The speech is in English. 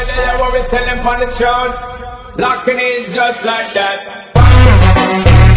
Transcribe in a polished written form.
yeah, what we tell them on the throne. Locking in just like that.